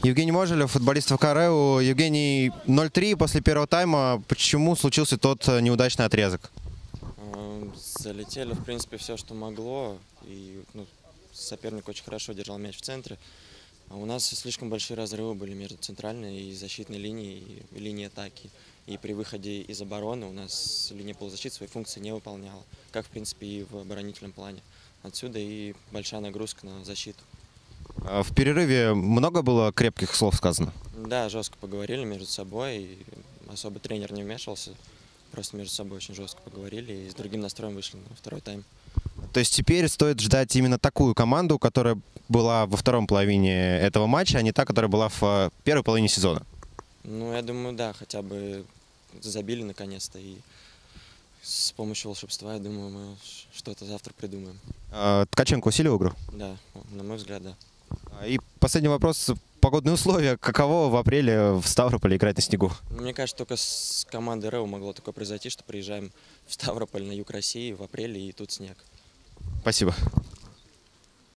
Евгений Можелев, футболист ФК РЭУ. Евгений, 0-3 после первого тайма. Почему случился тот неудачный отрезок? Залетели, в принципе, все, что могло. И соперник очень хорошо держал мяч в центре. А у нас слишком большие разрывы были между центральной и защитной линией, и линией атаки. И при выходе из обороны у нас линия полузащиты свои функции не выполняла. Как, в принципе, и в оборонительном плане. Отсюда и большая нагрузка на защиту. В перерыве много было крепких слов сказано? Да, жестко поговорили между собой. И особо тренер не вмешивался. Просто между собой очень жестко поговорили и с другим настроем вышли на второй тайм. То есть теперь стоит ждать именно такую команду, которая была во втором половине этого матча, а не та, которая была в первой половине сезона? Ну, я думаю, да, хотя бы забили наконец-то. И с помощью волшебства, я думаю, мы что-то завтра придумаем. Ткаченко усилил игру? Да, на мой взгляд, да. И последний вопрос. Погодные условия. Каково в апреле в Ставрополе играть на снегу? Мне кажется, только с командой РЭУ могло такое произойти, что приезжаем в Ставрополь на юг России в апреле, и тут снег. Спасибо.